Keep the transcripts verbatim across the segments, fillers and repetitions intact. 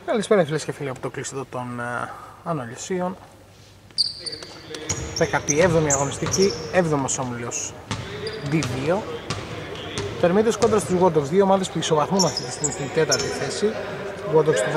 Καλησπέρα φίλες και φίλοι από το κλειστό των uh, Αναλυσίων. δέκατη έβδομη αγωνιστική, έβδομος όμιλος ντι δύο. Τερμίτες κόντρα στους Wardogs, δύο ομάδες που ισοβαθμούν αυτή τη στιγμή στην τέταρτη θέση. Οι Wardogs στο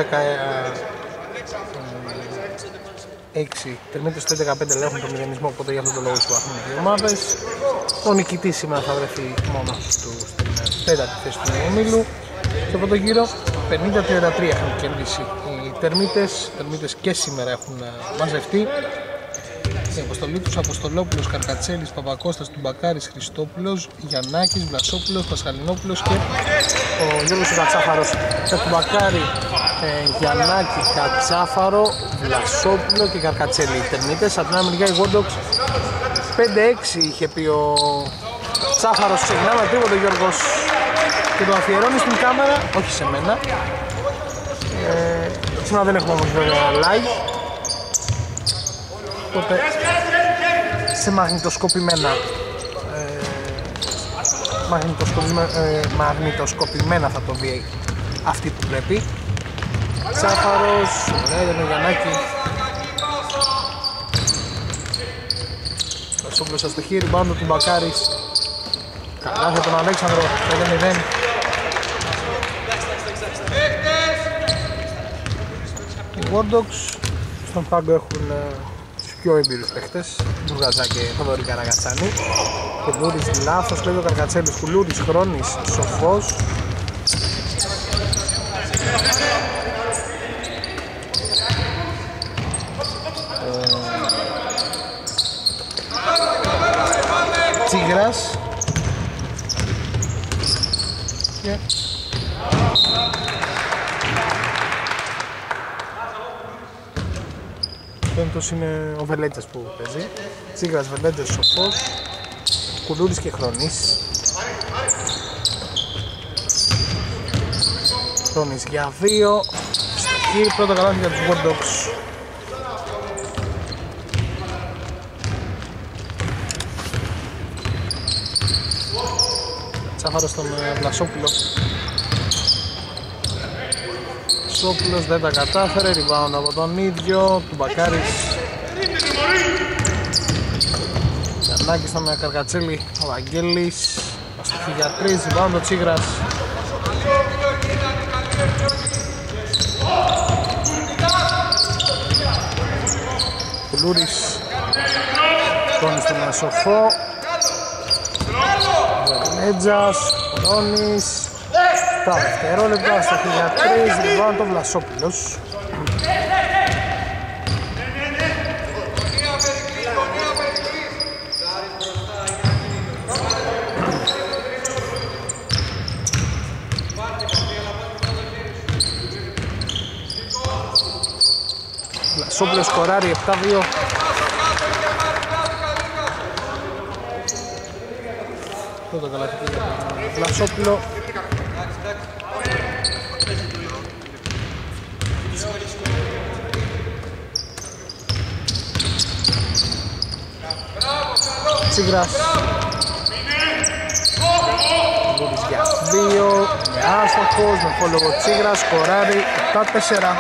δεκαέξι, Τερμίτες στο δεκαπέντε ελέγχουν τον μηδενισμό, οπότε για αυτό το λόγο ισοβαθμούν οι δύο ομάδες. Ο νικητής σήμερα θα βρεθεί μόνος του στην τέταρτη θέση του ομίλου. Στο πρώτο γύρο πενήντα τριάντα τρία έχουν κερδίσει οι Τερμίτες. Οι Τερμίτες και σήμερα έχουν μαζευτεί. Η αποστολή τους: Αποστολόπουλος, Καρκατσέλης, Παπακώστας, Τουμπακάρης, Χριστόπουλος, Γιαννάκης, Βλασόπουλος, Πασχαλινόπουλος και ο Γιώργος Κατσάφαρος. Το Τουμπακάρη, ε, Γιαννάκη, Κατσάφαρο, Βλασόπουλο και Καρκατσέλη. Οι Τερμίτες. Από την άλλη μεριά οι Wardogs πέντε έξι είχε πει ο Τσάφαρος. Ξεκινάμε τρίβο ο Γιώργος και το αφιερώνει στην κάμερα, όχι σε μένα. Ε, σήμερα δεν έχουμε όμως βέβαια live, οπότε σε μαγνητοσκοπημένα ε, μαγνητοσκοπημένα, ε, μαγνητοσκοπημένα θα το δει αυτή που πρέπει. Τσάφαρος, ωραία για τον Γιαννάκη. Βασόπουλος στο χείρι, μπάνω του Μπακάρης. Καλά για τον Αλέξανδρο, πέντε μηδέν. Οι Wardogs στον πάγκο έχουν ε, τους πιο εμπειρούς παίχτες, Μπουργαζά και Θοδωρή Καραγατσάνη. Κουλούρης λάθος, λέει ο Καρκατσέλης. Κουλούρης, Χρόνης, Σοφός. Ε, Τσίγρας και πέμπτος είναι ο Βελέτσας που παίζει. Τσίγρας, Βελέτσας, Σοφός, Κουλούρης και Χρόνης. Χρόνης για δύο. Στοχή, πρώτο καλάθι για τους Wardogs. Τσάφαρο στον Βλασόπουλο. Βλασόπουλος δεν τα κατάφερε, rebound από τον ίδιο, του Μπακάρης. Γιαννάκης στον Καρκατσέλη, ο Βαγγέλης. Αστοχή για τρεις, rebound ο Τσίγρας. Κουλούρης, Χρόνης στον Σοφό. Βελέτζας, Χρόνης. Τα δευτερόλεπτα στα χίλια τρία, rebound το Βλασόπουλος. Βλασόπουλος σκοράρει επτά δύο. Πρώτο καλάθι για τον Βλασόπουλο. Τσίγρας. Μπορείς για δύο. Με άστοχος, με φόλογο Τσίγρας, σκοράρει επτά τέσσερα.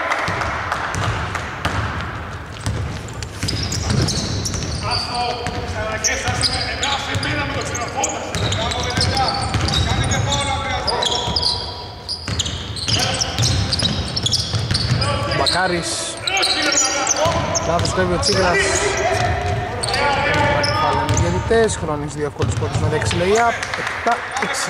Μπακάρης. Λάθος κρέβει ο Τσίγρας. Πάλι διαιτητές, Χρόνης δύο εύκολους πόντους με δέκα lay-up, επτά έξι.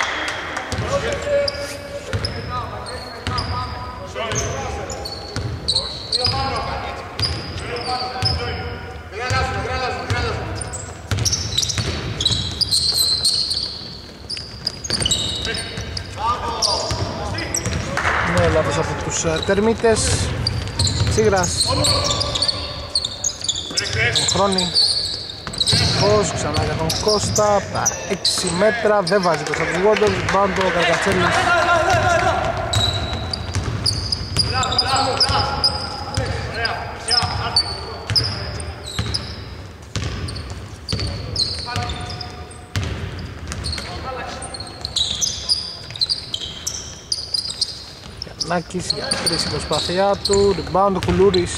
Ναι, λάθος από τους uh, Τερμίτες. Τσίγρας. Χρόνη. Πώς, ξανά για τον Κώστα. Τα έξι μέτρα, δεν βάζει προς από τους Wardogs. Μπάντο, ο Καρκατσέλης. Νάκης για τρεις η προσπάθειά του, rebound ο Κουλούρης.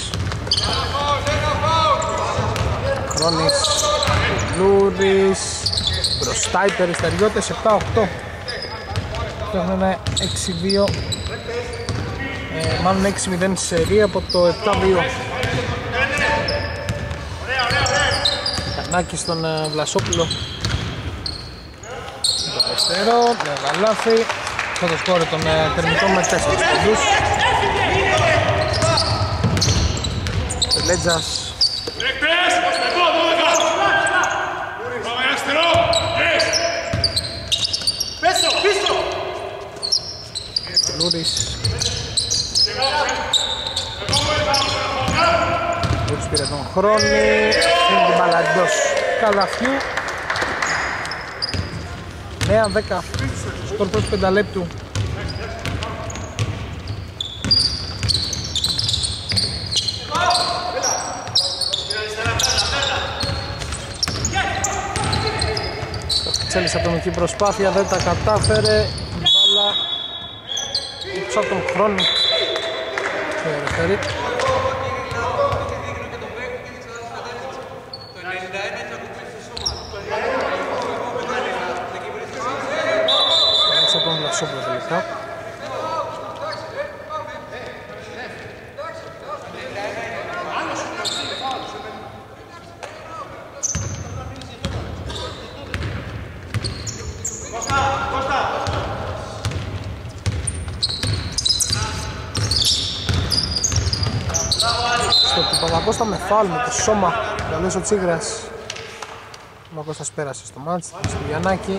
Χρόνης, Κουλούρης, μπροστά οι περιστεριώτες, επτά οκτώ. Έχουν έξι δύο, ε, μάλλον έξι μηδέν στη σερία από το επτά δύο. Κανάκης στον ε, Βλασόπουλο. Το αριστερό, με γαλάθη. Αυτό το σκόρε των ε, τερμητών με τέσσερις ποντούς. Τελέτζας. Λούρης. Λούρης πήρε τον χρόνο. Είναι την μπάλα εντός καλαθιού. Νέα δέκα. Σκορ πρώτου πενταλέπτου. Τσέλης ατομική προσπάθεια, δεν τα κατάφερε. Η μπάλα έξω από τον χρόνο. Στο αριστερή. Έξω από τον Βλασόπουλο τελικά. Παπακώστα με φάουλ με το σώμα. Καλώς ο Τσίγρας. Ο Παπακώστας πέρασε στο μάτς. Στο Γιαννάκη.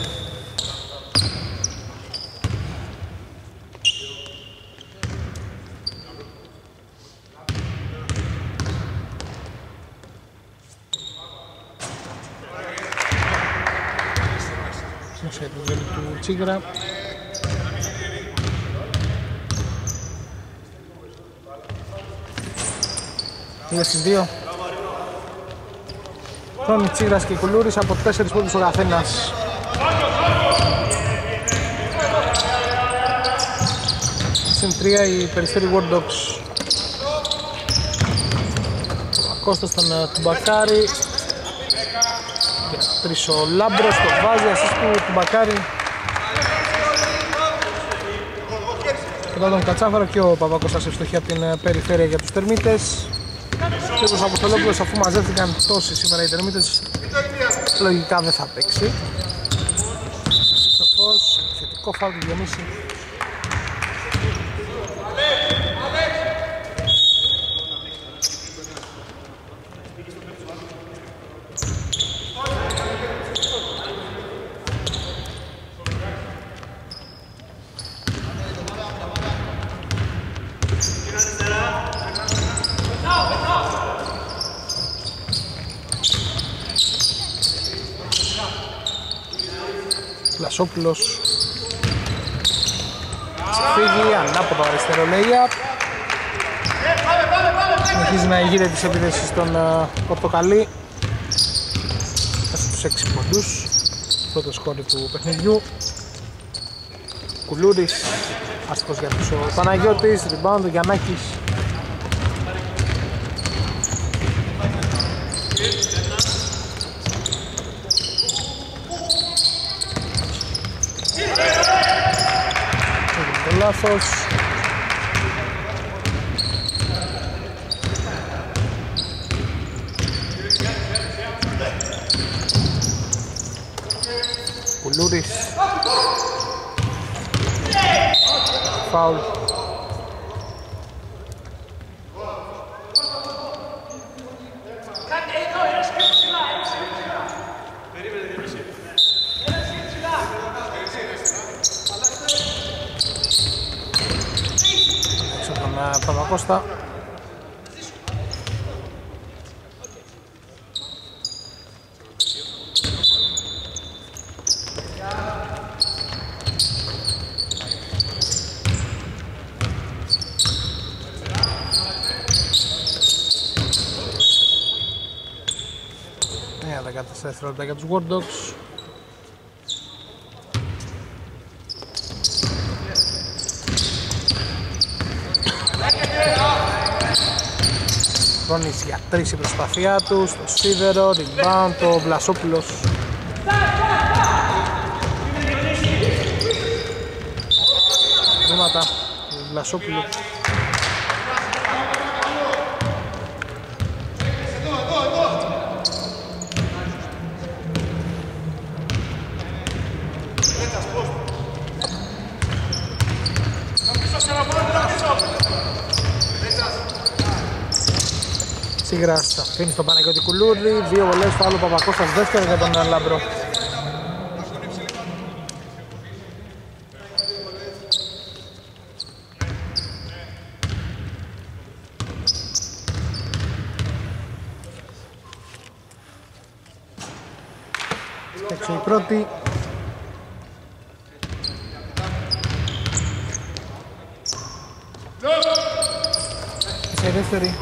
Συνέχεια το βέλη του Τσίγρα. δύο στις δύο. Χρόνοι Τσίγρας και Κουλούρης από τέσσερις πόντους ο καθένας. Συν τρία οι Περιστέρι War Dogs. Ο Κώστας στον Τουμπακάρη. Για τρεις ο Λάμπρος, το βάζει, ασίστ του Τουμπακάρη. Εδώ τον Κατσάφαρο και ο Παπακώστας ευστοχή από την περιφέρεια για τους Τερμίτες. Και ο Αποστολόπουλος, αφού μαζεύτηκαν τόσοι σήμερα οι Τερμίτες, λογικά δεν θα παίξει. Στο φως, θετικό φάουλ του Διονύση. Βλασόπουλος φύγει, ανάποδο αριστερό layup. Συνεχίζει να ηγείται τις επιδέσεις στον uh, Πορτοκαλί. Μέσα στους έξι ποντούς. Πρώτο σκόρι του παιχνιδιού. Κουλούρης, άστοχος για τους ο Παναγιώτης, rebound ο Γιαννάκης. Λάθος. Κουλούρης. Φάουλ. Παπακώστα. Ναι, δεκατέσσερα δευτερόλεπτα για τους War Dogs. Χρόνης για τρεις η προσπαθία του, στο σίδερο, rebound, το Βλασόπουλος. Βήματα του Βλασόπουλου. Σίγρας αφήνει στον Παναγιώτη Κουλούρη, δύο βολές στο άλλο Παπακώστας, δεύτερο για τον Λάμπρο. Έξω η πρώτη. Σε δεύτερη.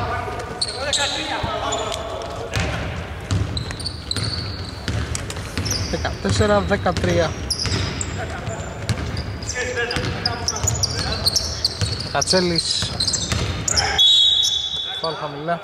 δεκατέσσερα δεκατρία. Κατσέλης. Φάουλ χαμηλά.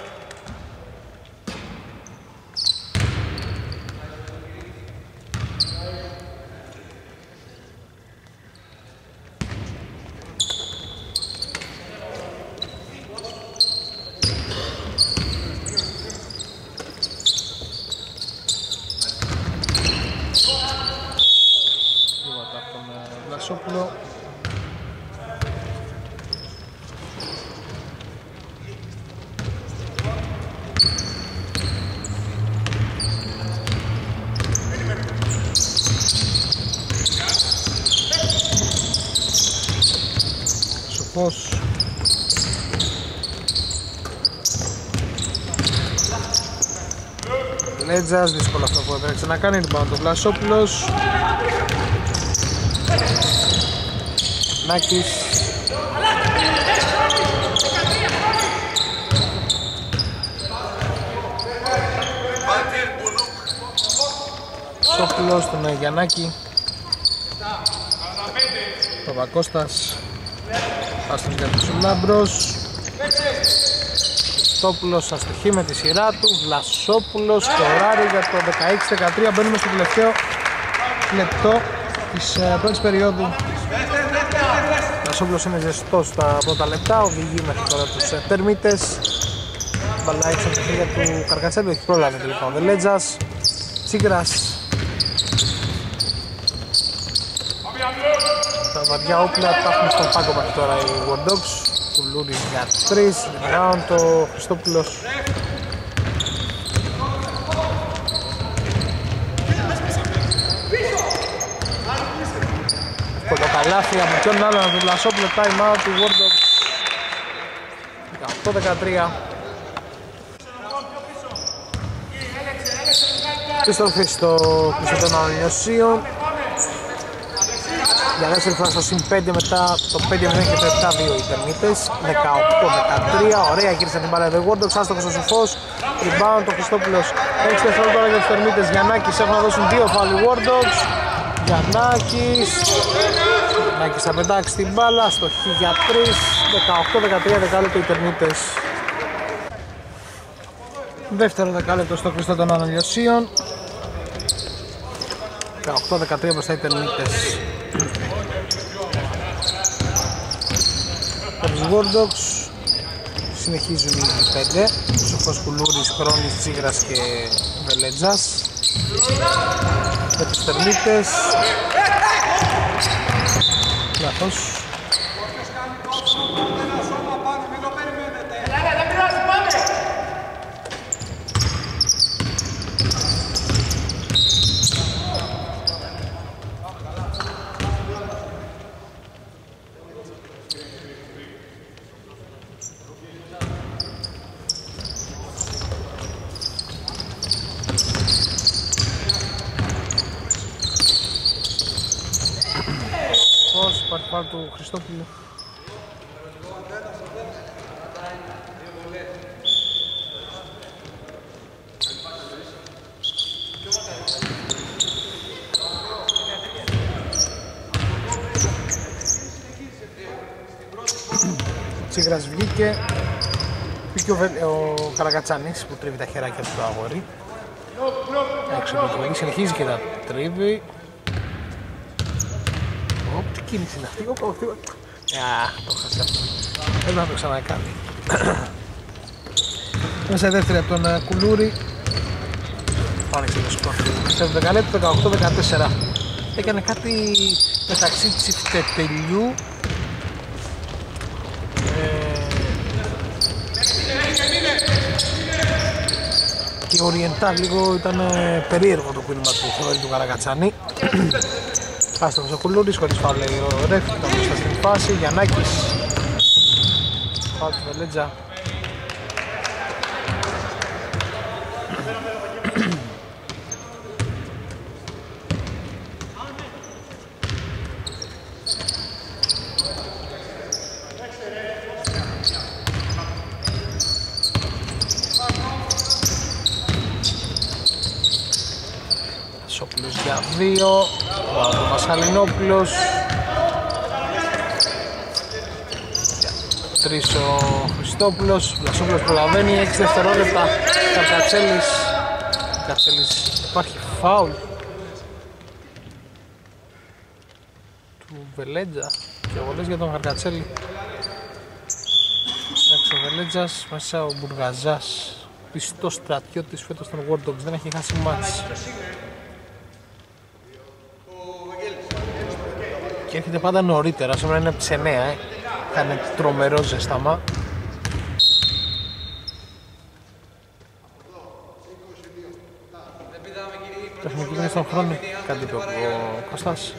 Σοφός. Λέτζας, δύσκολο αυτό που έπρεπε να κάνει, λοιπόν το Βλασόπουλος. Νάκης. Σόπουλος, τον Γιαννάκη. Παπακώστας. Άστον για τους Λάμπρος. Χριστόπουλος αστοχεί με τη σειρά του. Βλασόπουλος σκοράρει για το δεκαέξι δεκατρία. Μπαίνουμε στο τελευταίο λεπτό της uh, πρώτης περίοδου. Βλασόπουλος είναι ζεστός στα πρώτα λεπτά. Οδηγεί μέχρι τώρα τους uh, τερμίτες. Μπαλά έξω από τα χέρια του Καρκατσέλου. Έχει πρόλαβε τελικά ο Δελέτζας. Τσίγκρας. Τα βαριά όπλα τα έχουμε στον πάγκο μέχρι τώρα οι War Dogs. Κουλούρης για τρεις, rebound το Χριστόπουλος. Κολοκαλάθι από ποιον άλλον από τον Βλασόπουλο, time out του War Dogs. δεκαοκτώ δεκατρία. Επιστροφή στο πίσω των Ανανιωσίων. Για δεύτερη φορά στο συν πέντε μετά το πέντε μηδέν και το επτά δύο οι Τερμίτες. Δεκαοκτώ δεκατρία, ωραία γύρισαν την μπάλα εδώ οι War Dogs, άστοχος ο Σοφός. Rebound ο Χριστόπουλος, έξι δευτερόλεπτα τώρα για τους Τερμίτες. Γιαννάκης έχουν να δώσουν δύο φάουλ οι War Dogs. Γιαννάκης Γιαννάκης θα πετάξει την μπάλα, αστοχή για τρεις. Δεκαοκτώ δεκατρία δεκάλεπτο οι Τερμίτες. Δεύτερο δεκάλεπτο στο κλειστό των Αναλιωσίων. Δεκαοκτώ δεκατρία μπροστά οι Τερμίτες. Τους War Dogs συνεχίζουν οι πέντε. Σοφός, Κουλούρης, Χρόνης, Τσίγρας και Βελέτζας. Για τους Τερμίτες. Λάθος. Φάουλ του Χριστόπουλου. Τσίγρας βγήκε. Πήγε ο, Βε... ο Καρακατσάνης που τρίβει τα χεράκια του το αγόρι. Έξω από το συνεχίζει και τα τρίβει. Ωπ, τι κίνηση είναι αυτή, ωπ, ωπ, ωπ. Α, το χάσα. Πρέπει να το ξανακάνει. Μέσα δεύτερη από τον uh, Κουλούρη. Πάνε και το σκορ. Σε δεκαλέπτου δεκαοκτώ δεκατέσσερα. Έκανε κάτι μεταξύ τσιφτετελιού και Οριεντάλ. Λίγο ήταν ε, περίεργο το κίνημα του Θοδωρή του Καρακατσάνη. Άστοχος ο Κουλούρης, χωρίς φάουλ λέει ο ρεφ, ήταν μπροστά στην φάση. Γιαννάκης, φάουλ του Βελέτζα. Για δύο, ο Πασχαλινόπουλος. Για τρεις ο Χριστόπουλος. Βλασόπουλος προλαβαίνει, έξι δευτερόλεπτα. Καρκατσέλης. Καρκατσέλης, υπάρχει φάουλ του Βελέτζα και βολές για τον Καρκατσέλη. Εντάξει, ο Βελέτζας, μέσα ο Μπουργαζάς, πιστός στρατιώτης φέτος των War Dogs, δεν έχει χάσει μάτς. Και έρχεται πάντα νωρίτερα, σήμερα είναι από τις εννιά, ε. Κάνε τρομερό ζεστάμα. Το έχουμε γίνει στον χρόνο, κάτι είπε ο Κωστάς.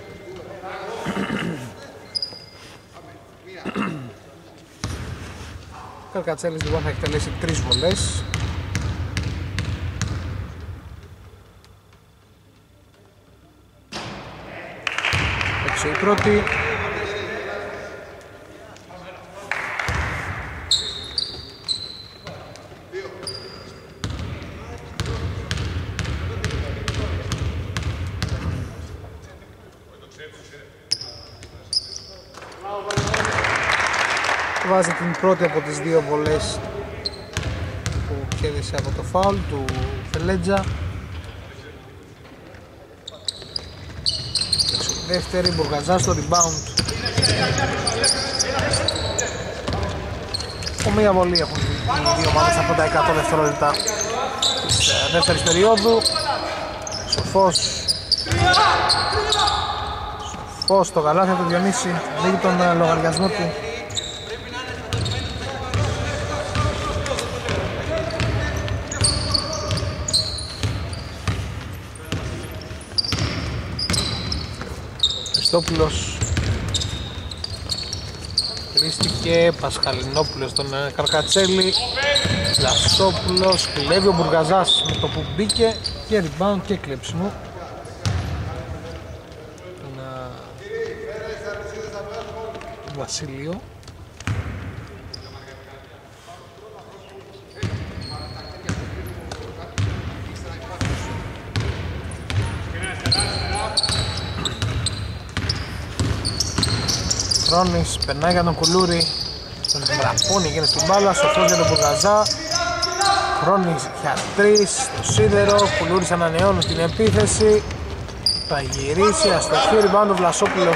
Ο Καρκατσέλης λοιπόν θα εκτελέσει τρεις βολές. Έξω η πρώτη. Βάζει την πρώτη από τις δύο βολές που κέρδισε από το φάουλ του Φελέτζα. Δεύτερη, Μπουργαζά στο rebound. Από μία βολή έχουν οι δύο ομάδες από τα εκατό δευτερόλεπτα της δεύτερης περίοδου. Σοφός Σοφός στο καλάθι του Διονύση, ανοίγει τον λογαριασμό του. Χριστόπουλος κλείστηκε, Πασχαλινόπουλος τον Καρκατσέλη, Λασόπουλος, κλέβει ο Μπουργαζάς με το που μπήκε και rebound και κλέψιμο τον Βασίλειο. Χρόνης περνάει για τον Κουλούρη, τον γραπώνει, γίνεται στην μπάλα, σοφός για τον Μπουργαζά. Χρόνης για τρεις, στο σίδερο, Κουλούρης ανανεώνει την επίθεση. Θα γυρίσει, αστοχή, rebound ο Βλασόπουλος.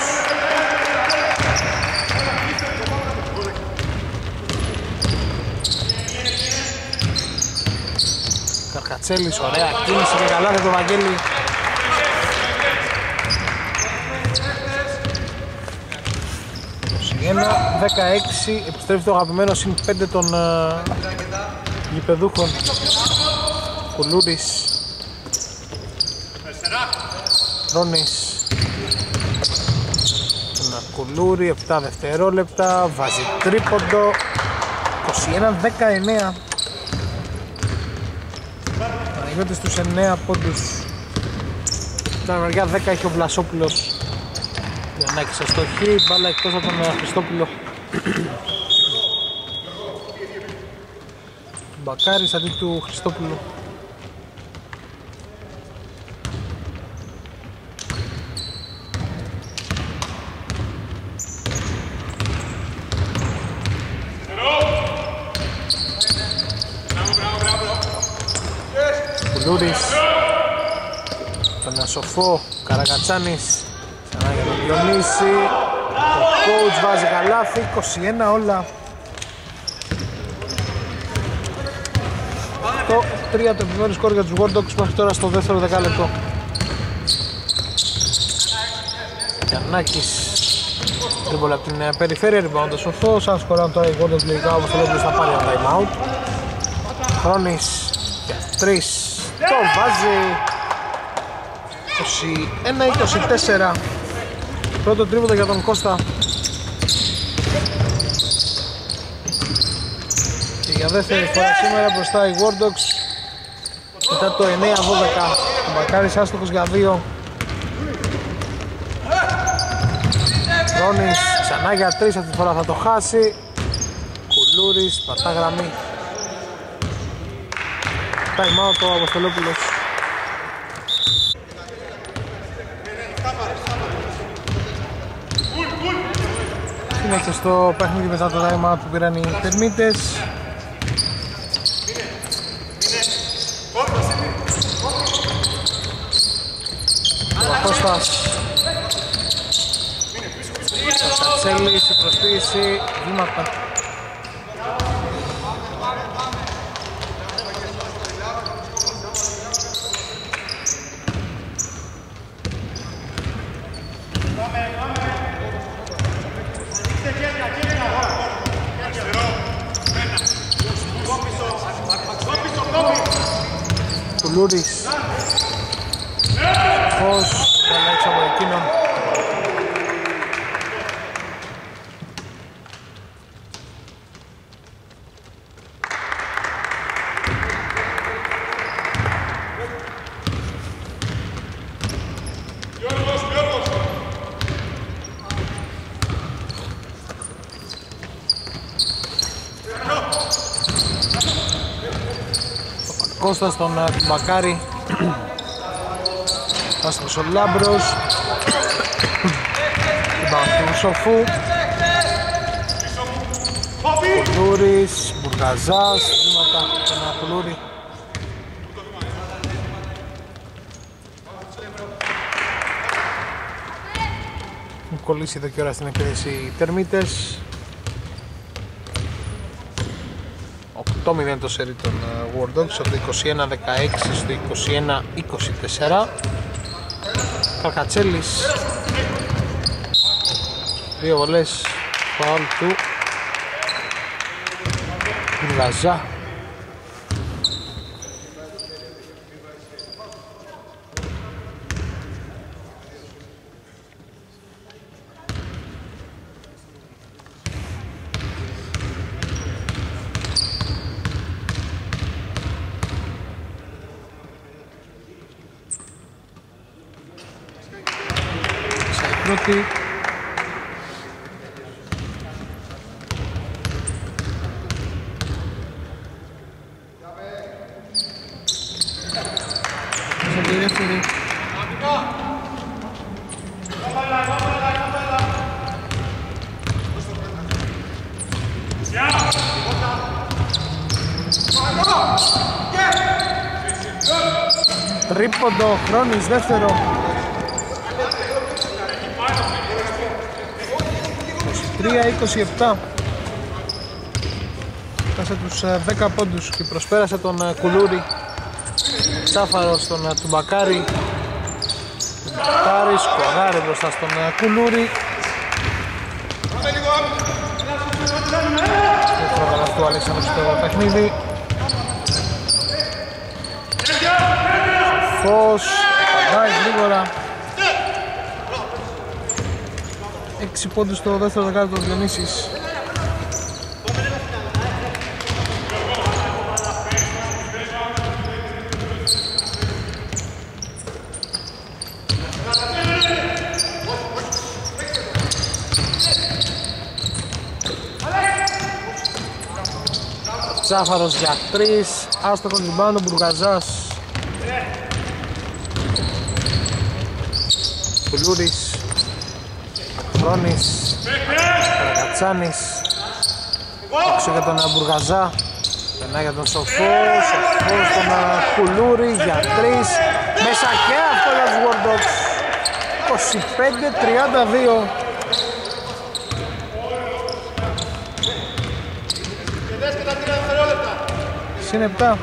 Καρκατσέλης, ωραία κίνηση και καλά για τον Βαγγέλη. ένα δεκαέξι, επιστρέφει το αγαπημένο συν πέντε των uh, γηπεδούχων. Κουλούρης, Ρόνης, ένα Κουλούρη, επτά δευτερόλεπτα, βάζει τρίποντο, είκοσι ένα δεκαεννέα. Αναγιώτη στους εννέα πόντους. Στην μεριά δέκα έχει ο Βλασόπουλος. Γιαννάκης αστοχή, μπάλα εκτός από τον Χριστόπουλο. Μπακάρης αντί του Χριστόπουλου. Κουλούρης, τον Σοφό, Καρακατσάνης, ξανά για τον Διονύση, ο coach βάζει καλάθι, είκοσι ένα όλα. Το τρία το επιμένει σκορ για τους War Dogs μέχρι τώρα στο δεύτερο δεκάλεπτο. Γιαννάκης, τρίμπολα από την περιφέρεια, rebound ο Σοφός, σαν σκοράν τώρα οι War Dogs λογικά όπως το λέμε θα πάρει ένα time out. Χρόνης για τρεις, το βάζει, είκοσι ένα είκοσι τέσσερα, πρώτο τρίποντο για τον Κώστα. Και για δεύτερη φορά σήμερα μπροστά οι War Dogs μετά το εννέα δώδεκα, ο Μπακάρης άστοχος για δύο. Χρόνης ξανά για τρεις, αυτή τη φορά θα το χάσει. Κουλούρης, πατά γραμμή. Time out ο Αποστολόπουλος. Συνέχεια στο παιχνίδι μετά το time out που πήραν οι Τερμίτες. Ο Κώστας Κατσέλης, η προσποίηση, βήματα. Κουλούρης, φως, δεν έξω από εκείνον. Κώστας στον Μπακάρη. Πάστος ο Λάμπρος. Την του Σοφού. Κουλούρης, Μπουργαζάς, βήματα ένα Κουλούρη. Έχουν κολλήσει εδώ και ώρα στην επίδεση οι Τερμίτες. οκτώ μηδέν το σερί των War Dogs από το είκοσι ένα δεκαέξι στο είκοσι ένα είκοσι τέσσερα. Καρκατσέλης, δύο βολές, φαουλ του Μπουργαζά. Πρώτη. Σε τη δεύτερη. Τρίποντο, Χρόνης δεύτερο. τρία είκοσι επτά. Κάσε τους δέκα πόντους και προσπέρασε τον Κουλούρη. Τσάφαρος στον Τουμπακάρη. Τουμπακάρη σκοράρει μπροστά στον Κουλούρη. Δεύτερο καλάθι του Αλέξανδρου στο παιχνίδι. Φως, παντάει γρήγορα. έξι πόντους στο δεύτερο δεκάλεπτο του Διονύσης. Τσάφαρος για τρεις, άστοχος rebound ο Μπουργαζάς. Κουλούρης, Χρόνης, Καρακατσάνης, έξω για τον Μπουργαζά. Περνάει για τον Σοφό, Σοφός τον Κουλούρη για τρεις. Μέσα και αυτό για τους War Dogs. είκοσι πέντε τριάντα δύο. Συν επτά.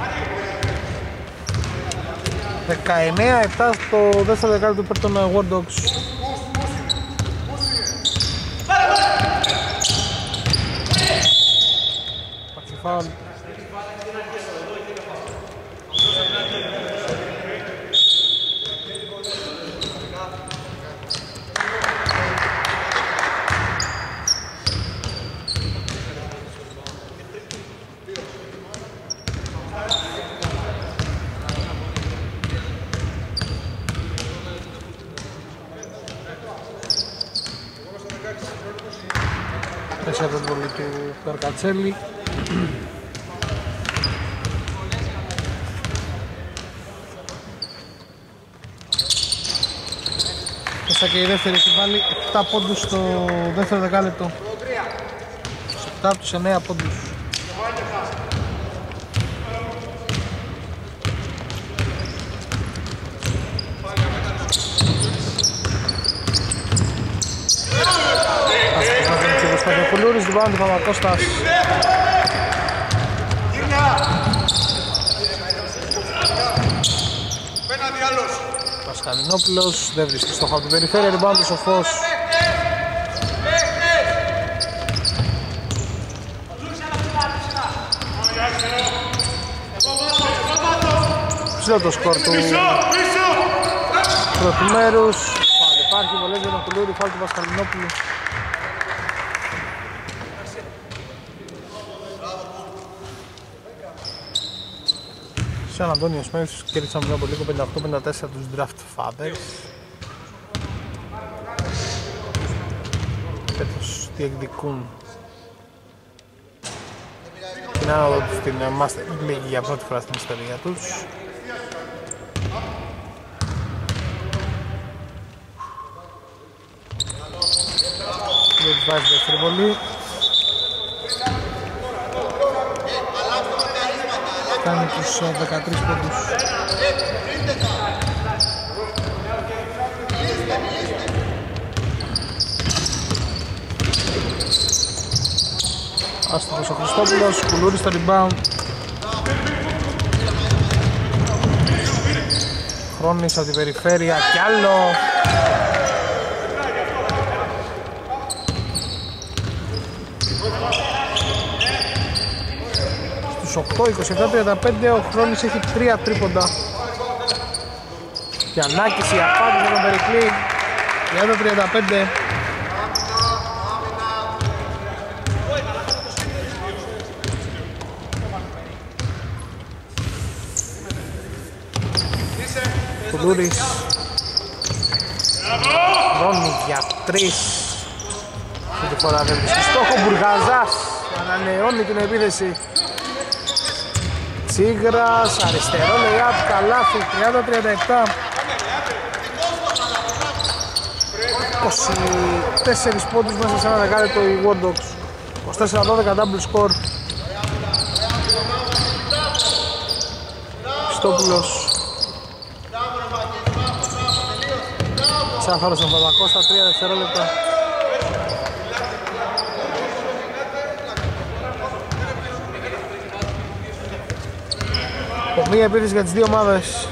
δεκαεννέα επτά στο δεύτερο δεκάλεπτο υπέρ των War Dogs. Φάουλ. Μέσα από τον βολή του Καρκατσέλη. Μέσα και η δεύτερη έχει βάλει επτά πόντους στο δεύτερο δεκάλεπτο. επτά από τους εννέα πόντους. Ο Κουλούρης του πάνω του Παπακώστας. Πασχαλινόπουλος δεν βρίσκει στο χώρο του περιφέρεια, την πάνω του Σοφός. Ψηλό το σκορ του πρώτου μέρους. Υπάρχει βολές για τον Κουλούρη, φάουλ του Πασχαλινόπουλου. Σαν Αντώνιος Μέγιος κέρδισαν πριν από λίγο πενήντα οκτώ πενήντα τέσσερα τους Draft Fathers. Φέτος διεκδικούν την άνοδο τους στην Master League για πρώτη φορά στην ιστορία τους. Δεν τους βάζει δεύτερη βολή. Κάνει τους δεκατρείς πόντους. Άστοχος ο Χριστόπουλος, Κουλούρης στο rebound. Χρόνης από την περιφέρεια κι άλλο. οκτώ είκοσι επτά τριάντα πέντε, ο Χρόνης έχει τρία τρίποντα. Γιαννάκης η απάντηση με τον Περικλή, τριάντα τριάντα πέντε. Κουλούρης, Χρόνης για τρεις. Αυτή τη φορά δεν βρίσκει στόχο, Μπουργαζάς ανανεώνει την επίθεση. Τσίγρας, αριστερό lay-up, καλάθι, τριάντα τριάντα επτά. είκοσι τέσσερις πόντους μέσα σε ένα δεκάλεπτο οι War Dogs. είκοσι τέσσερα δώδεκα double score. Χριστόπουλος. Τσάφαρος στον Παπακώστα, τρία δευτερόλεπτα. Μία επίθεση για τις δύο ομάδες.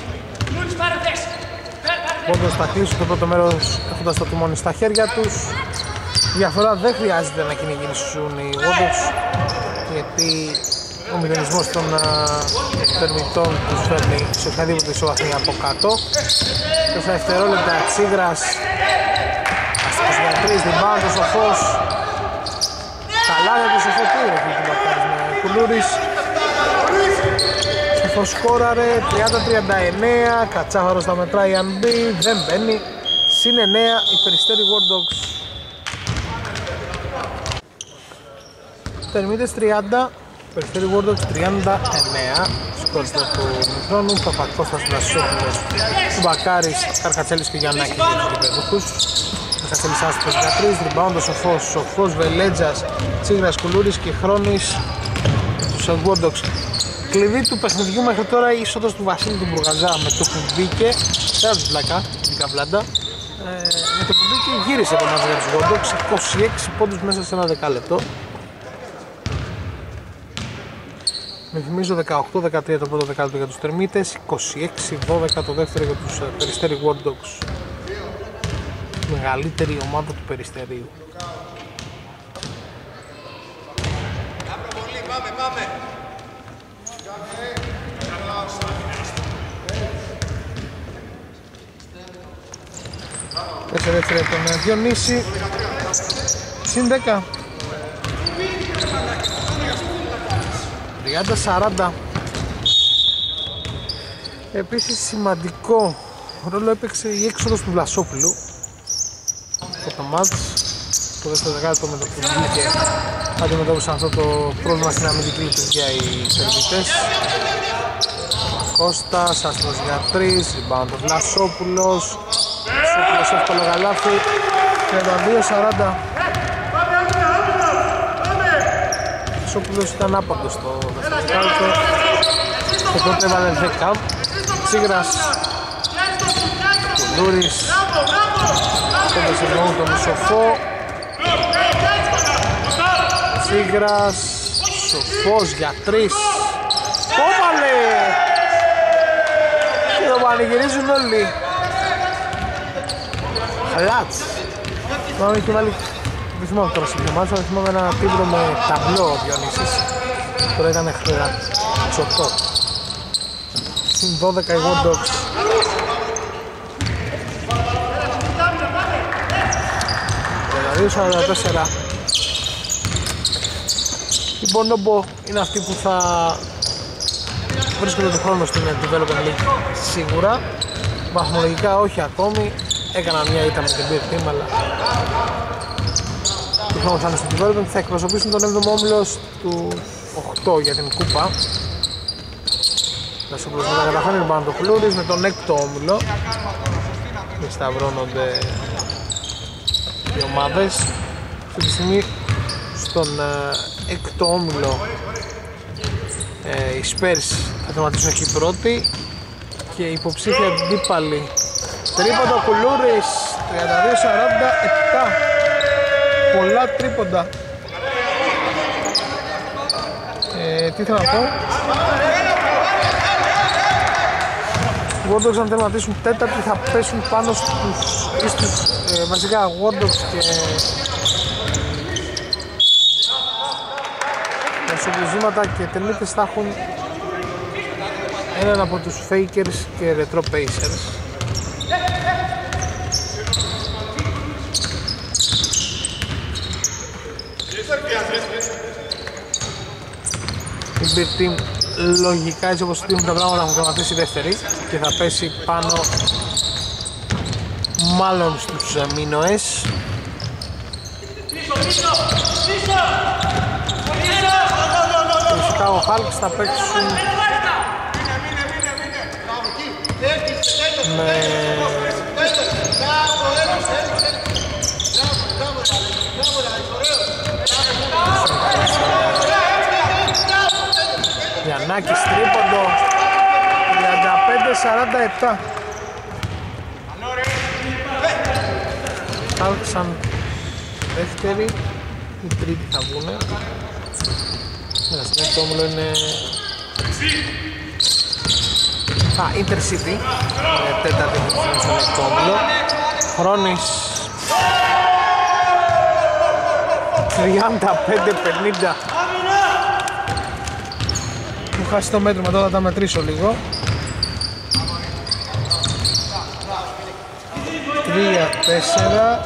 Πόντος θα κλείσουν το πρώτο μέρος έχοντας το τιμόνι στα χέρια τους. Διαφορά δεν χρειάζεται να κυνηγήσουν οι Wardogs, γιατί ο μηδενισμός των τερμητών τους φέρνει σε οποιαδήποτε ισοβαθμία από κάτω. τέσσερα δευτερόλεπτα, Τσίγρας αστικός για τρεις, την πάνω του Σοφός. Καλά για τον Σοφό, τι έχει την παρτάρις με Κουλούρης. Σοφός σκόραρε, τριάντα τριάντα εννέα, Κατσάχαρος θα μετράει αν μπει, δεν μπαίνει. Συν εννέα, οι Περιστέρι War Dogs. Τερμίτες τριάντα, Περιστέρι War Dogs τριάντα εννέα. Σκόρ του Μικρόνου, Παπακώστας, Βλασσόπουλος, Μπακάρης, Καρκατσέλης και Γιαννάκη για τους γηπεδούχους. Καρκατσέλης άστοχος για τρία, rebound ο Σοφός, Σοφός, Βελέτζας, Τσίγρας, Κουλούρης και Χρόνης. Τους shot. Wardogs. Κλειδί του παιχνιδιού μέχρι τώρα η είσοδος του Βασίλη του Μπουργαζά με το που μπήκε. Πέρα του πλάκα, την καβλάντα. Ε, με το που μπήκε γύρισε το μάτς για τους Wardogs. είκοσι έξι πόντους μέσα σε ένα δεκάλεπτο. Με θυμίζω δεκαοκτώ δεκατρία το πρώτο δεκάλεπτο για τους Τερμίτες, είκοσι έξι δώδεκα το δεύτερο για τους Περιστέρι Wardogs. Μεγαλύτερη ομάδα του Περιστερίου. Πάμε, πάμε. Τέσσερα δεύτερα τον Διονύση. Συν δέκα. τριάντα σαράντα. Επίσης σημαντικό ρόλο έπαιξε η έξοδος του Βλασόπουλου από το μάτς. Το δεύτερο δεκάλεπτο με το που βγήκε αντιμετώπισαν αυτό το πρόβλημα στην αμυντική λειτουργία οι Τερμίτες. Κώστας, άσπρος για τρεις, rebound ο Βλασόπουλος. Βλασόπουλος εύκολο καλάθι, τριάντα δύο σαράντα. Ο Βλασόπουλος ήταν άπαντος στο δεύτερο δεκάλεπτο. Το πρώτο έβαλε δέκα. Τσίγρας, Κουλούρης, πέντασε εννοούν τον Σοφό. Τσίγρας, Σοφός για τρεις. Κόβαλε! Και το πανηγυρίζουν όλοι. Χαλάτς. Τώρα έχει βάλει, δεν θυμάμαι τώρα σε ποιο μάτσο, αλλά θυμάμαι ένα τύμπρο με ταμπλό ο Διονύσης. Τώρα ήταν τσοτό. Συν δώδεκα οι Wardogs. τριάντα δύο σαράντα τέσσερα. Η Bonobo είναι αυτή που θα βρίσκονται τον χρόνο στην Development League σίγουρα. Βαθμολογικά όχι ακόμη. Έκανα μια ήττα με την Beer Team, αλλά του χρόνου θα είναι στο Development. Θα εκπροσωπήσουν τον έβδομο όμιλο του οκτώ για την κούπα. Θα σου προσθέτω να καταφέρει πάνω το Κουλούρης με τον έκτο όμιλο. Μισταυρώνονται οι ομάδες. Αυτή τη στιγμή στον ε, έκτο όμιλο ε, οι Spurs θα τερματίσουν εκεί πρώτοι και η υποψήφια αντίπαλοι. Τρίποντα Κουλούρης, τριάντα δύο σαράντα επτά. Πολλά τρίποντα. Ε, τι θέλω να πω. Οι Wardogs αν τερματίσουν τέταρτη θα πέσουν πάνω στους, στους ε, βασικά Wardogs και σοπλιζήματα και Τερμίτες θα έχουν έναν από τους Fakers και Retro Pacers. Η Beer Team λογικά έτσι όπως στείλουν τα πράγματα θα τερματίσει δεύτερη και θα πέσει πάνω μάλλον στους Μίνοες. Φυσικά ο Hulks θα παίξουν με Γιαννάκης τρίποντο τριάντα πέντε σαράντα επτά. Hulks σαν δεύτερη, η τρίτη θα βγουνε. Ναι, στην έκτο όμιλο είναι Α, Intercity, τέταρτη που στον έκτο όμιλο. Χρόνης τριάντα πέντε πενήντα. Μου χάσει το μέτρο, μετά θα τα μετρήσω λίγο. τρία τέσσερα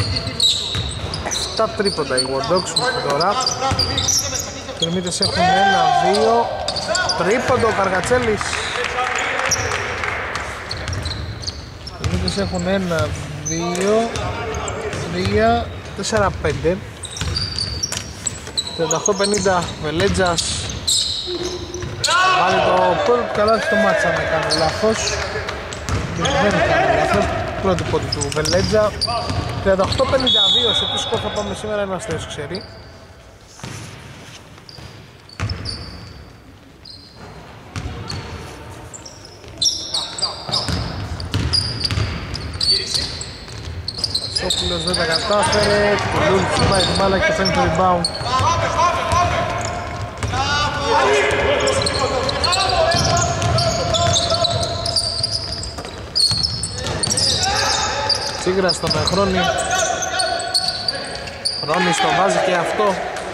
επτά τρίποντα οι Wardogs μέχρι τώρα. Οι Τερμίτες έχουν ένα δύο. Τρίποντο ο Καργατσέλης. Οι Τερμίτες έχουν ένα δύο τρία τέσσερα πέντε. τριάντα οκτώ πενήντα Βελέτζας. Βάλει το πρώτο καλάθι στο μάτσα να κάνει λάθος. Δεν κάνει λάθος. Πρώτη πότη του Βελέτζα. τριάντα οκτώ πενήντα δύο. Σε τι σκορ θα πάμε σήμερα ένας θεός ξέρει. Χριστόπουλος δεν τα κατάφερε. Κουλούρης τσιμπάει την μπάλα και φέρνει το rebound. Τσίγρας στον Χρόνη. Χρόνης το βάζει και αυτό.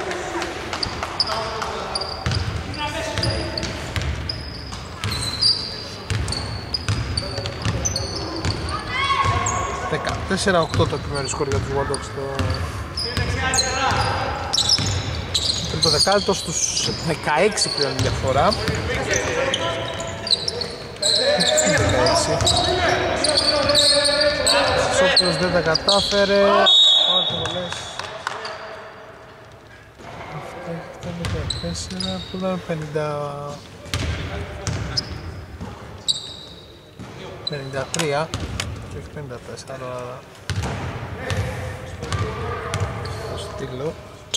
δεκατέσσερα οκτώ το επιμέρους σκορ για τους Wardogs στο τρίτο δεκάλεπτο, στους δεκαέξι πλέον η διαφορά. δεκαέξι. Σόπλος δεν τα κατάφερε. Πάρτε βολές. Αυτά ήταν δεκατέσσερα που ήταν πενήντα πενήντα τρία. Όχι πενήντα τέσσερα, αλλά το στείλω.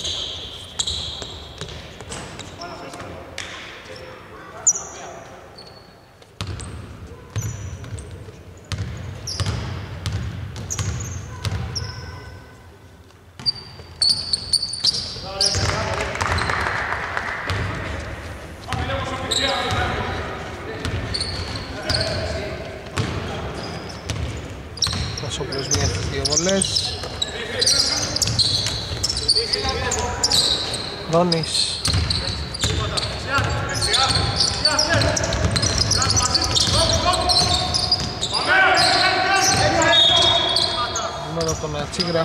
Βασόπουλος μία στις δύο βολές. Ρόνης. Νούμερο τον Τσίγρα.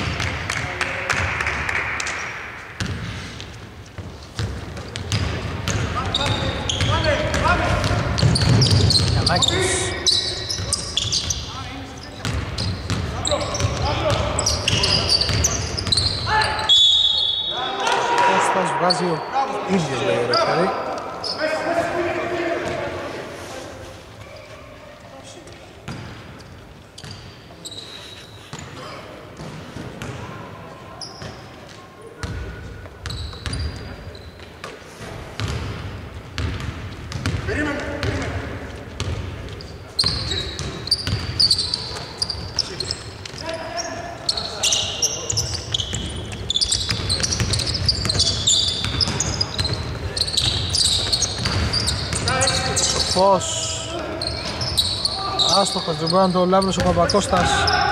Γιαννάκης. Κώστας βγάζει ο ίδιος, λέει ο ρεφερή. Φως. Άστοχος τζιμπάν το Λάμπρος ο Παπακώστας.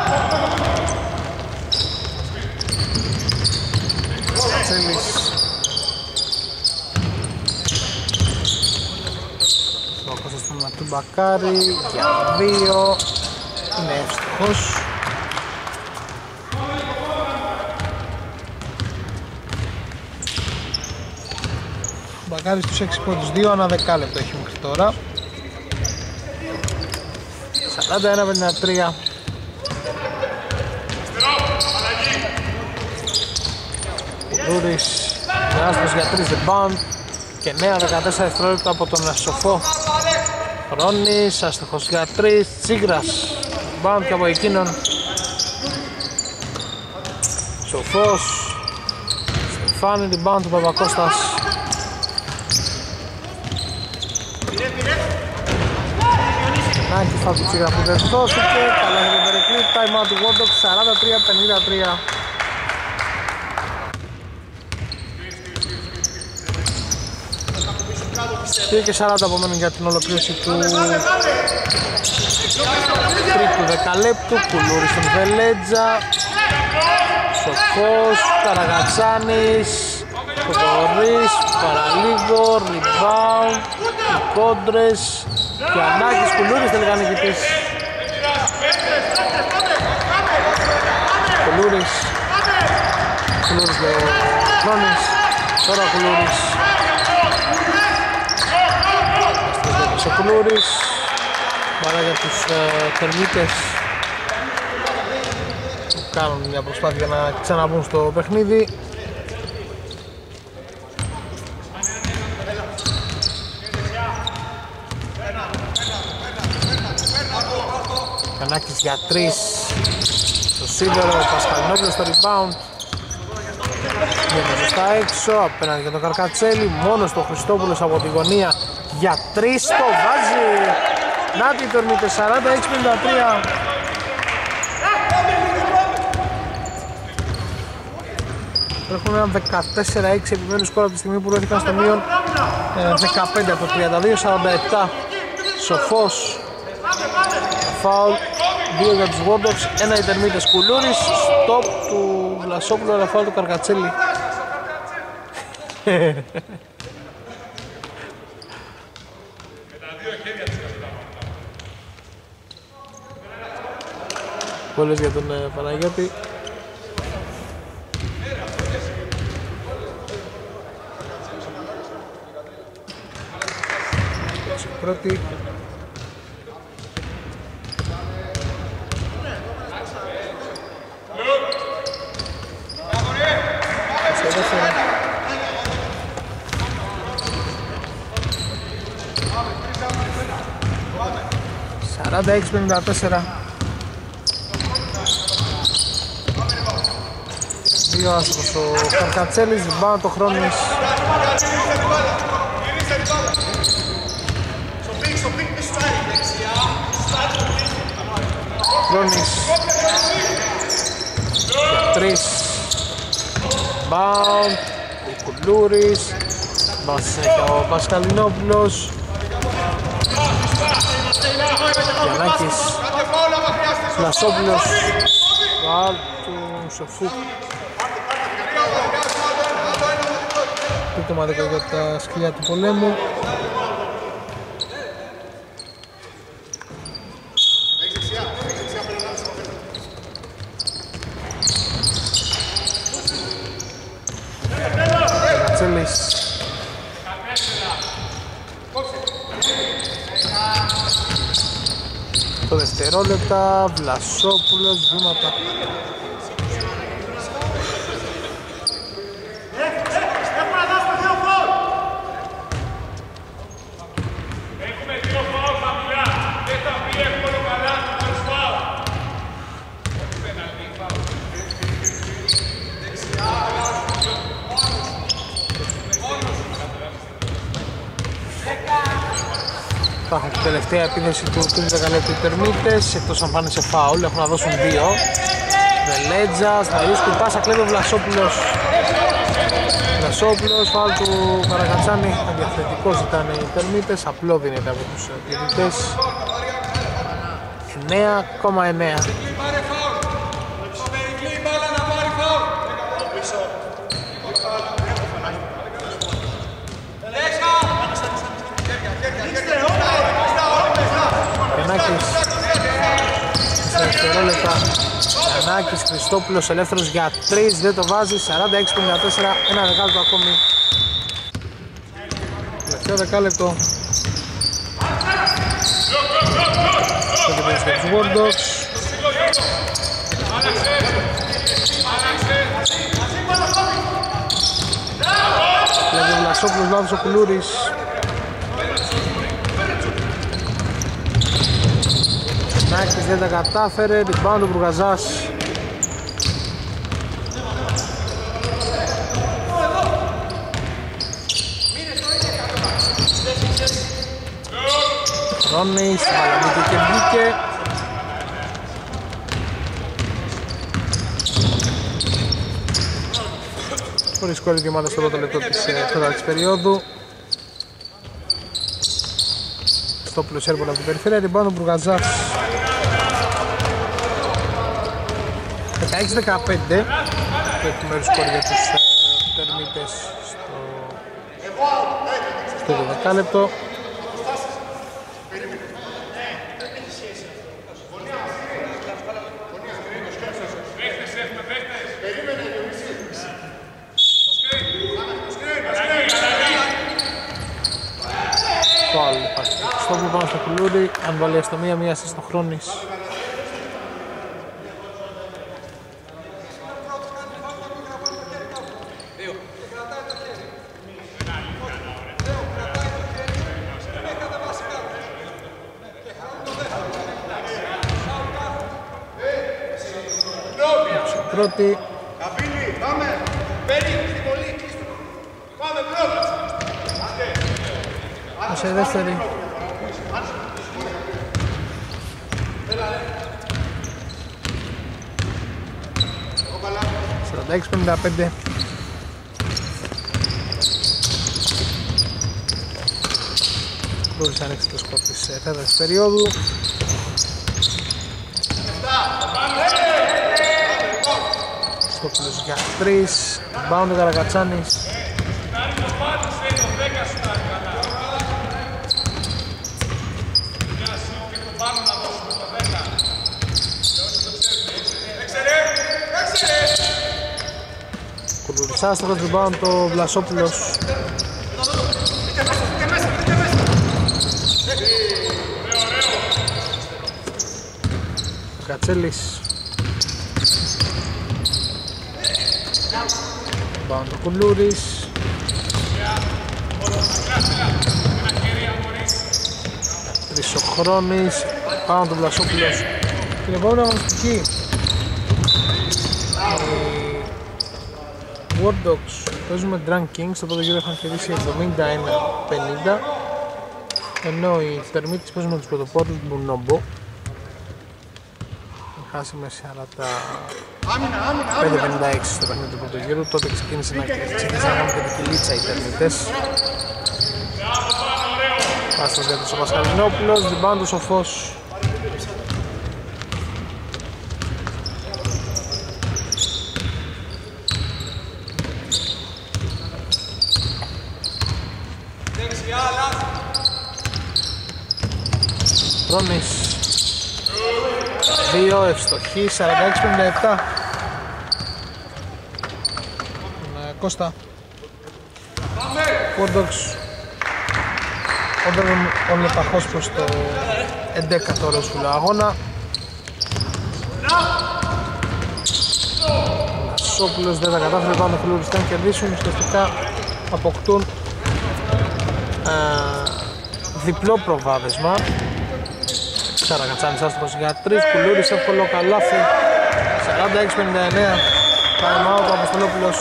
Τσέλης. Ο Παπακώστας στον Ματού Μπακάρη για δύο. Είναι εύστοχος. Ο Μπακάρης τους έξι πόντους, δύο ανά δεκάλεπτο έχει μέχρι τώρα. σαράντα ένα πενήντα τρία. Κουλούρης, τεράστιος για τρεις rebound και νέα δεκατέσσερα δευτερόλεπτα από τον Σοφό. Χρόνης, αστοχός για τρεις, Τσίγρας, rebound και από εκείνον. Σοφός, Στεφάνη, rebound του Παπακώστας. Νάκη φάω του Τσίγρα που δεν δόθηκε, καλά για τον Περικλή, time out του Wardogs, σαράντα τρία πενήντα τρία. δύο και σαράντα απομένουν για την ολοκλήρωση του τρίτου δεκαλέπτου. Κουλούρης στον Βελέτζα, Σοφός, Καραγατσάνης, Κοδωρής, παραλίγο, rebound, οι κόντρες. Γιαννάκης, Κουλούρης τελικά νικητής. Κουλούρης. Κουλούρης λέει ο Χρόνης. Τώρα ο Κουλούρης. Αστροδότης ο Κουλούρης. Παρά για τους uh, τερμίτες που κάνουν μια προσπάθεια να ξαναμπούν στο παιχνίδι. Κανάκης για τρεις στο Σίδερο, ο Πασχαλινόπουλος στο rebound. Βγαίνει σωστά έξω, απέναντι για τον Καρκατσέλη, μόνος το Χριστόπουλος από τη γωνία για τρεις, το βάζει. Νάτι τορμείται, σαράντα έξι πενήντα τρία. Έχουν ένα δεκατέσσερα έξι επιμένου σκορ από τη στιγμή που βρέθηκαν στο μείον δεκαπέντε από το τριάντα δύο σαράντα επτά. Σοφός, φάουλ, δύο για τους Wardogs, ένα Ιντερμίτες Κουλούρης, stop του Βλασόπουλου, αλλά φάουλ του Καρκατσέλη. Πολλές για τον ε, Παναγιώτη. Πρώτη. σαράντα έξι πενήντα τέσσερα. Δύο άσχος ο Καρκατσέλης, ριμπάουντ το Χρόνης. Χρόνης για τρεις. Ριμπάουντ ο Κουλούρης. Μπας συνέχεια ο Πασκαλινόπουλος. Γιαννάκης, Φλασόπουλος, φάουλ του Σοφού. Τρίτο μαδικό για τα σκυλιά του πολέμου. Κατσέλης. Το δευτερόλεπτα, Βλασόπουλος, βήματα. Θα έχουν την τελευταία επίθεση του τρίτου δεκαλέπτου οι Τερμίτες, εκτός αν πάνε σε φάουλ, έχουν να δώσουν δύο. Βελέτζας, Μαριούσκου, πάσα κλέβει ο Βλασόπουλος. Βλασόπουλος, φάουλ του Καρακατσάνη, αντιαθλητικός ήταν οι Τερμίτες, απλό δίνεται από τους διαιτητές. εννέα κόμμα εννέα. Δευτερόλεπτα, Γιαννάκης, Χριστόπουλος, ελεύθερος για τρεις, δεν το βάζει, σαράντα έξι πενήντα τέσσερα, ένα δεκάλεπτο ακόμη. Τελευταίο δεκάλεπτο. Στο κέντρο για τους Wardogs. Λέγει ο Βλασόπουλος, λάθος ο Κουλούρης. Νάκης δεν τα κατάφερε, rebound ο Μπουργαζάς. Χρόνης, Βαλαμίκη και μπήκε. Χωρίς σκόρη και ομάδα στο πρώτο λεπτό της τέταρτης περίοδου. Στο πλουσέρβολο από την περιφέρεια, rebound ο Μπουργαζάς. δεκαέξι δεκαπέντε το επιμέρους σκορ για τους Τερμίτες στο, στο δεκάλεπτο. Φάουλ στο που πάνω στο Κουλούρι, αν βάλει αστομία μία assist στο Χρόνης. Πρώτη. Καπίλη, πάμε! Μπαίνει στην πολύ, κλείστο. Πάμε πρώτα! Σε δεύτερη. σαράντα έξι πενήντα πέντε. Κουλούρης ανοίξει το σκορ της τέταρτης περίοδου. Στόπουλος για τρεις, rebound ο Καρακατσάνης. Κουλούρης άστοχος, rebound το Βλασόπουλος. Ο Κατσέλης. Rebound το Κουλούρης. Τρισοχρόνης. Πάνω το Βλασόπουλος. Την επόμενη αγωνιστική War Dogs παίζουν με Drunk Kings, στο πρώτο γύρο είχαν κερδίσει εβδομήντα ένα πενήντα, ενώ οι Θερμίτες παίζουν με τους πρωτοπόρους του Μπουνόμπο. Χάσει με σαράντα πέντε πενήντα έξι στο παιχνίδι του πρώτου γύρου, τότε ξεκίνησε να κάνουν και την κυλίτσα οι Θερμίτες. Πάστος για τον Πασχαλινόπουλος, rebound ο Σοφός. Χρόνης δύο ευστοχή, σαράντα έξι πενήντα επτά. Κώστα Κόρντοξ ο Νεπαχός προς το έντεκατο ρόσφυλο αγώνα. Σόπουλος δεν τα κατάφερε, πάνω Κουλούρης να κερδίσουν, ουσιαστικά αποκτούν ε, διπλό προβάδισμα. Καρακατσάνης άστοχος για τρεις, Κουλούρης εύκολο καλάθι, σαράντα έξι πενήντα εννέα. Time out ο Αποστολόπουλος.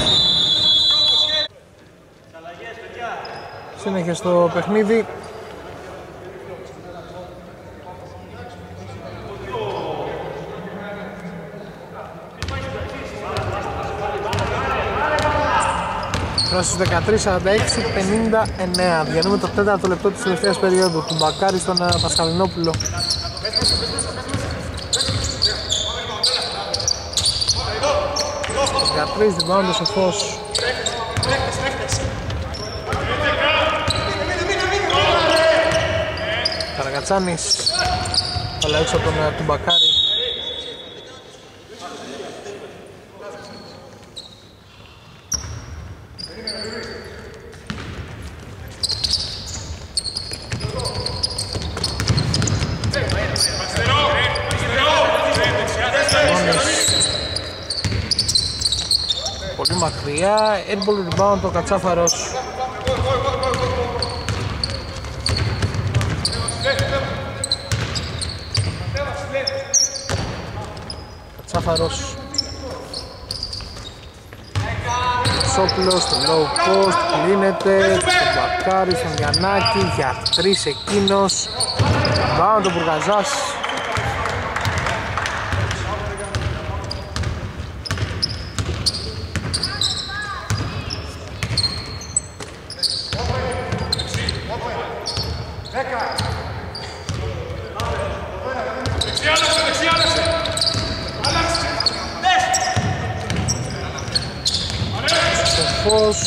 Συνέχεια στο παιχνίδι. Προς δεκατρία σαράντα έξι πενήντα εννέα. Διανύουμε το τέταρτο λεπτό της τελευταίας περίοδου του Μπακάρη στον Πασχαλινόπουλο. δεκατρία rebound ο Σοφός. Καρακατσάνης, αλλά έξω από τον του Μπακάρη. Πολύ μακριά, airball rebound ο Κατσάφαρος. Κατσάφαρος. Σόπλος στο low post, κλείνεται, στο Μπακάρι, στον Γιαννάκη, για τρεις εκείνος. Rebound ο Μπουργαζάς. Σοφός.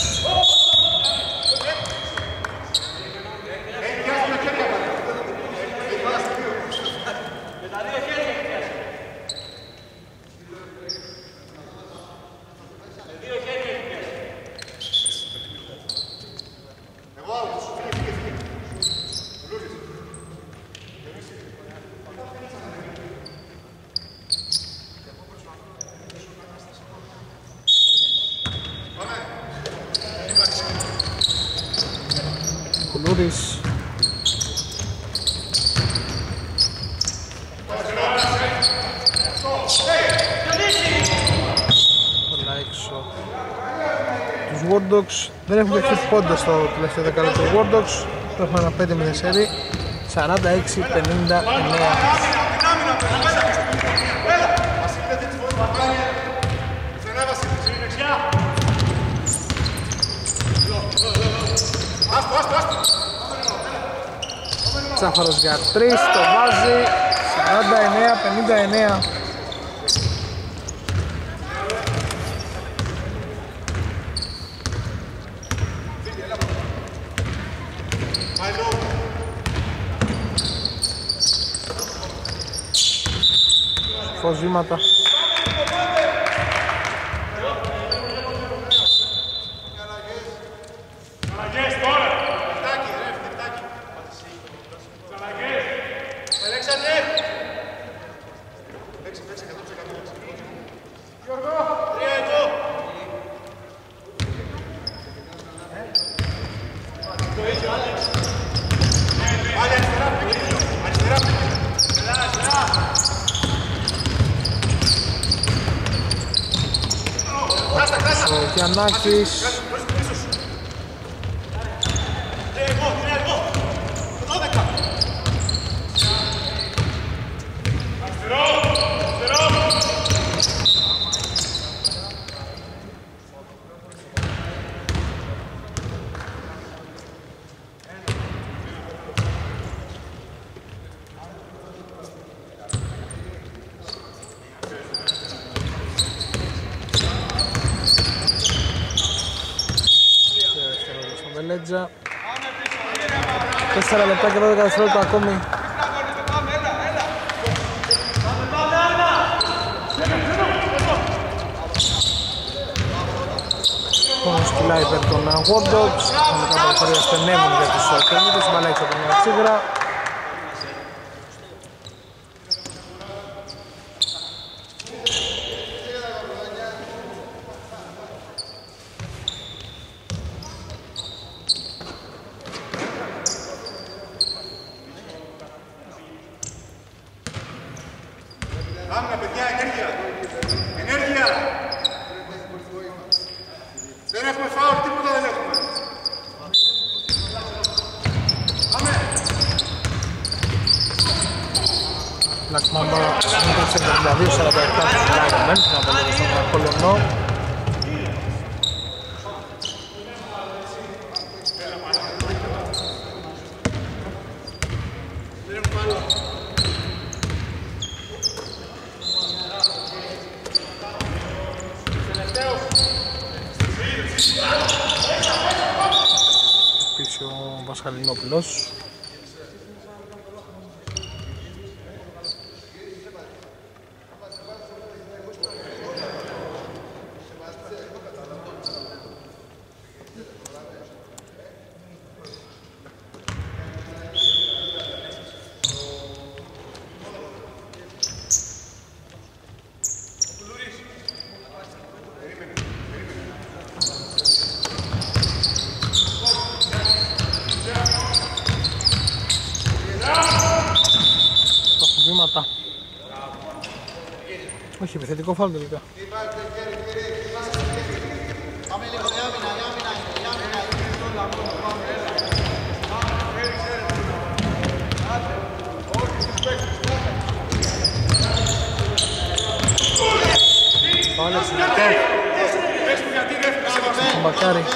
Κουλούρης. Πολλά έξω τους War Dogs. Δεν έχουν δεχτεί πόντα στο τελευταίο δεκάλεπτο του War Dogs. Έχουμε ένα πέντε μηδέν σέρι, σαράντα έξι πενήντα εννέα. Τσάφαρος για τρεις, το βάζει σαράντα εννέα πενήντα εννέα. Φως βήματα. Ο Γιαννάκης. Τέσσερα λεπτά και δώδεκα δευτερόλεπτα ακόμη. Τον σκυλάει υπέρ των War Dogs. Χαμηλικά περιθώρια στενεύουν για τους κερδίτες. Μπαλά έξω από μια τσίγρα. Χαλινόπουλος. Όχι, επιθετικό φάουλ τελικά. Πάλε συνεχτό. Μπακάρι.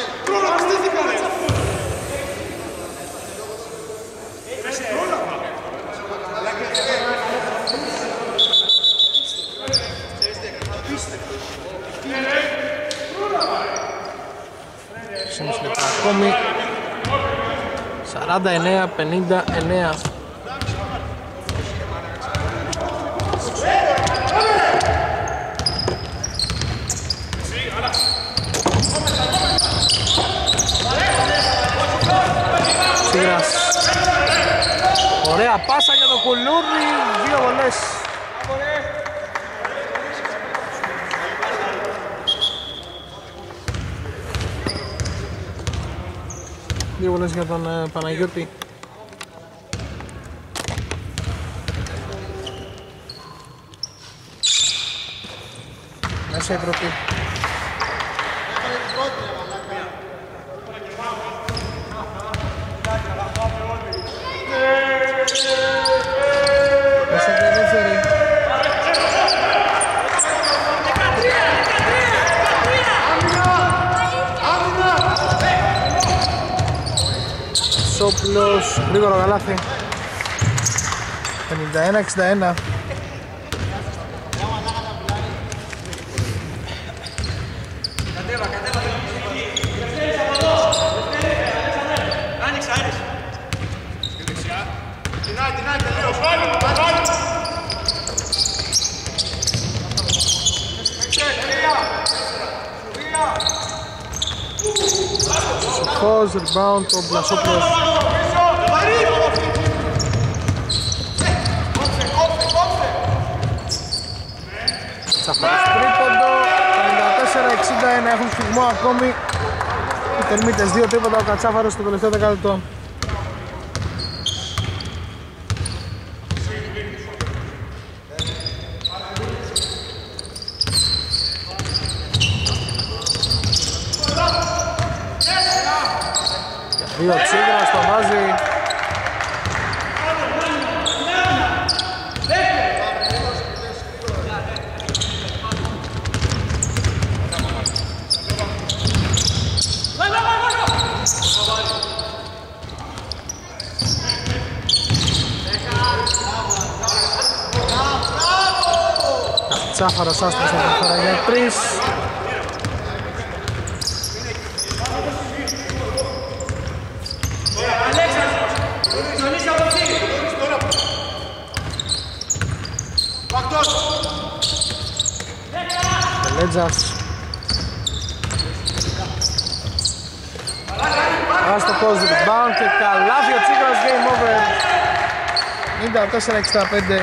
Ακόμη σαράντα εννέα πενήντα εννέα. Τσίγρας. Ωραία πάσα για το κουλούρι. Δύο βολές. Δύο βολές για τον ε, Παναγιώτη. Μέσα η πρώτη. Μέσα και δεύτερη. Σόπλος, γρήγορο καλάθι. πενήντα ένα εξήντα ένα. Σοφός, rebound, ο Μπλασόπουλος. Τσαφάρας τρίποντο, πενήντα τέσσερα εξήντα ένα, έχουν στιγμό ακόμη οι Τερμίτες, δύο τρίποντα ο Κατσάφαρος στο τελευταίο δεκάλεπτο. Δύο Τσίγρας το βάζει. Τσάφαρος άστρος από φορά για τρεις. Τελέτζας. Άστοχος rebound και καλάθι ο Τσίγρας, game over. ενενήντα τέσσερα εξήντα πέντε.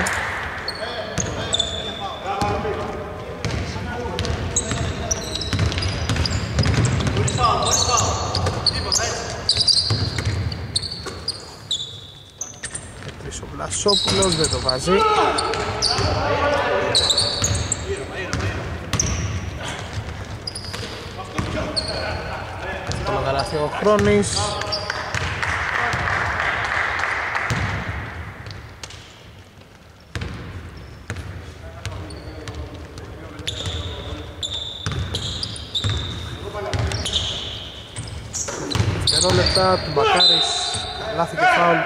Έτρις ο Βλασόπουλος, δεν το βάζει. Καλάθι ο Χρόνης. Δευτερόλεπτα του Μπακάρης, καλάθι και φάουλ.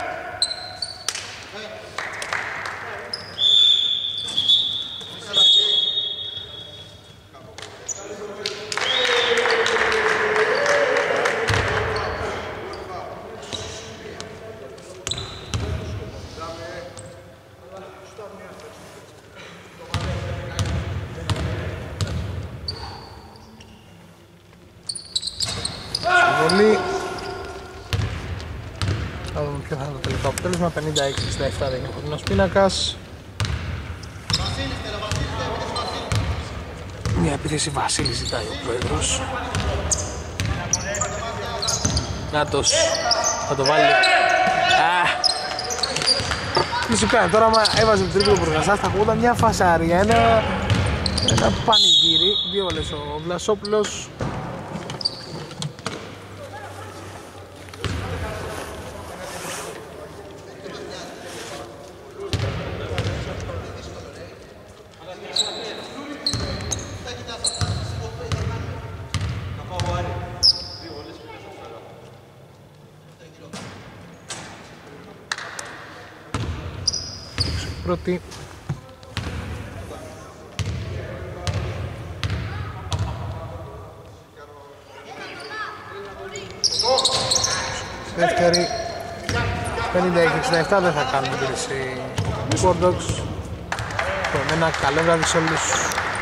Θα δούμε ποιο θα είναι το τελικό αποτέλεσμα. πενήντα έξι εξήντα επτά δεν είναι ο κοντινός πίνακας. Μια επίθεση Βασίλη ζητάει ο πρόεδρος. Νάτος, θα το βάλει. Τι σου κάνει τώρα, άμα έβαζε το τρίπλο προγρασάς θα ακούγονταν μια φασάρια, ένα, ένα πανηγύρι. Δύο λες ο Βλασόπουλος. Πρώτη. Δεύτερη. πενήντα έξι εξήντα επτά δεν θα κάνουν πίεση οι Bulldogs. Με ένα καλό βράδυ σε όλους.